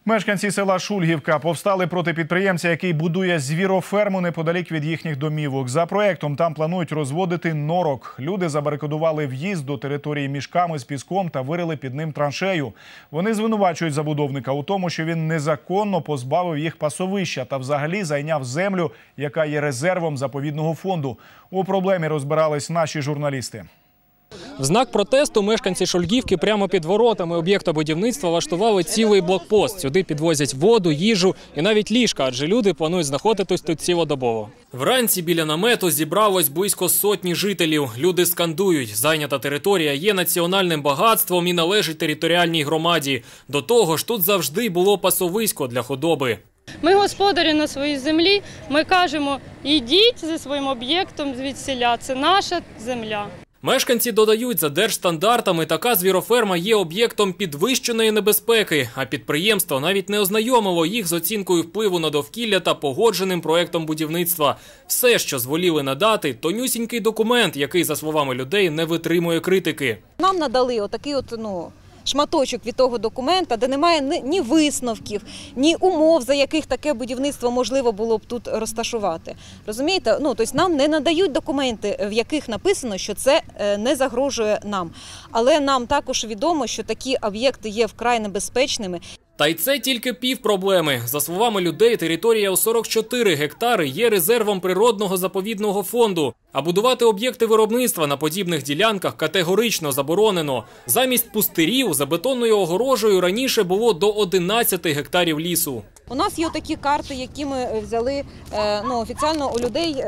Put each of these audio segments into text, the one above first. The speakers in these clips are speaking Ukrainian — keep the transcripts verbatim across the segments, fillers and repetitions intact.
Мешканці села Шульгівка повстали проти підприємця, який будує звіроферму неподалік від їхніх домівок. За проєктом там планують розводити норок. Люди забарикадували в'їзд до території мішками з піском та вирили під ним траншею. Вони звинувачують забудовника у тому, що він незаконно позбавив їх пасовища та взагалі зайняв землю, яка є резервом заповідного фонду. У проблемі розбирались наші журналісти. В знак протесту мешканці Шульгівки прямо під воротами об'єкта будівництва влаштували цілий блокпост. Сюди підвозять воду, їжу і навіть ліжка, адже люди планують знаходитись тут цілодобово. Вранці біля намету зібралось близько сотні жителів. Люди скандують: зайнята територія є національним багатством і належить територіальній громаді. До того ж, тут завжди було пасовисько для худоби. Ми господарі на своїй землі, ми кажемо, ідіть зі своїм об'єктом звідсіля, це наша земля. Мешканці додають, за держстандартами така звіроферма є об'єктом підвищеної небезпеки, а підприємство навіть не ознайомило їх з оцінкою впливу на довкілля та погодженим проєктом будівництва. Все, що зволіли надати, тонюсінький документ, який, за словами людей, не витримує критики. Нам надали отакий от, ну, шматочок від того документа, де немає ні висновків, ні умов, за яких таке будівництво можливо було б тут розташувати. Розумієте? Ну, тобто нам не надають документи, в яких написано, що це не загрожує нам. Але нам також відомо, що такі об'єкти є вкрай небезпечними. Та й це тільки пів проблеми. За словами людей, територія у сорок чотири гектари є резервом природного заповідного фонду. А будувати об'єкти виробництва на подібних ділянках категорично заборонено. Замість пустирів за бетонною огорожею раніше було до одинадцяти гектарів лісу. У нас є такі карти, які ми взяли ну, офіційно у людей,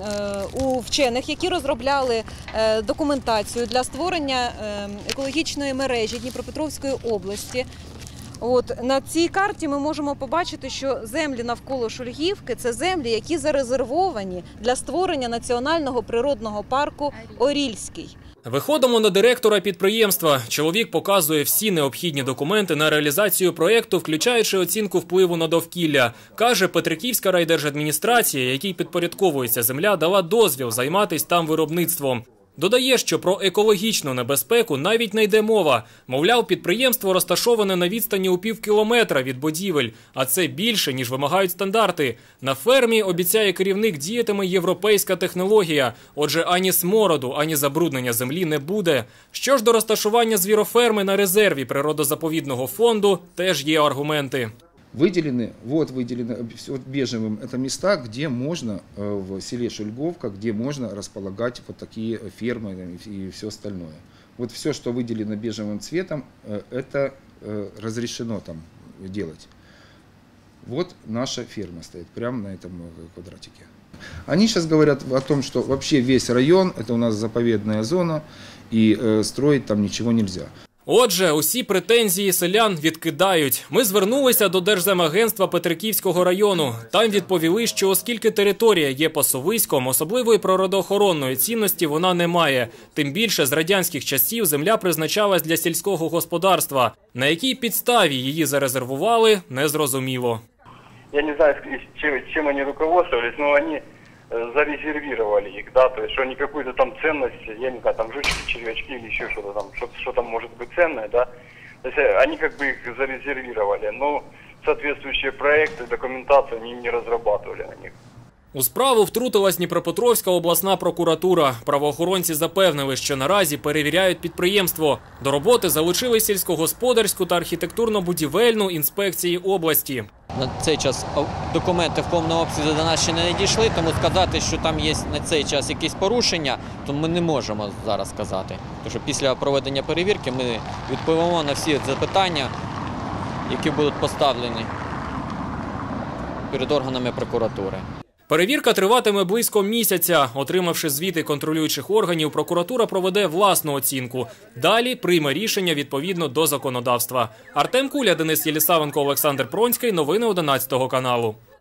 у вчених, які розробляли документацію для створення екологічної мережі Дніпропетровської області. От, на цій карті ми можемо побачити, що землі навколо Шульгівки – це землі, які зарезервовані для створення національного природного парку Орільський. Виходимо на директора підприємства. Чоловік показує всі необхідні документи на реалізацію проєкту, включаючи оцінку впливу на довкілля. Каже, Петриківська райдержадміністрація, якій підпорядковується земля, дала дозвіл займатися там виробництвом. Додає, що про екологічну небезпеку навіть не йде мова. Мовляв, підприємство розташоване на відстані у пів кілометра від будівель, а це більше, ніж вимагають стандарти. На фермі, обіцяє керівник, діятиме європейська технологія. Отже, ані смороду, ані забруднення землі не буде. Що ж до розташування звіроферми на резерві природозаповідного фонду, теж є аргументи. Выделены, вот выделены вот бежевым, это места, где можно в селе Шульговка, где можно располагать вот такие фермы и все остальное. Вот все, что выделено бежевым цветом, это разрешено там делать. Вот наша ферма стоит прямо на этом квадратике. Они сейчас говорят о том, что вообще весь район, это у нас заповедная зона, и строить там ничего нельзя. Отже, усі претензії селян відкидають. Ми звернулися до Держземагентства Петриківського району. Там відповіли, що оскільки територія є пасовиськом, особливої природоохоронної цінності вона не має. Тим більше з радянських часів земля призначалась для сільського господарства. На якій підставі її зарезервували, незрозуміло. Я не знаю, чим, чим вони руководствовались, але вони зарезервировали их, да, то есть, что они какую-то там ценность, я не знаю, там жучки, червячки или еще что-то там, что, что там может быть ценное, да, то есть они как бы их зарезервировали, но соответствующие проекты, документацию они не разрабатывали на них. У справу втрутилась Дніпропетровська обласна прокуратура. Правоохоронці запевнили, що наразі перевіряють підприємство. До роботи залучили сільськогосподарську та архітектурно-будівельну інспекції області. На цей час документи в повному обсязі до нас ще не надійшли, тому сказати, що там є на цей час якісь порушення, то ми не можемо зараз сказати. Тому що після проведення перевірки ми відповімо на всі запитання, які будуть поставлені перед органами прокуратури. Перевірка триватиме близько місяця. Отримавши звіти контролюючих органів, прокуратура проведе власну оцінку. Далі прийме рішення відповідно до законодавства. Артем Куля, Денис Єлісавенко, Олександр Пронський. Новини одинадцятого каналу.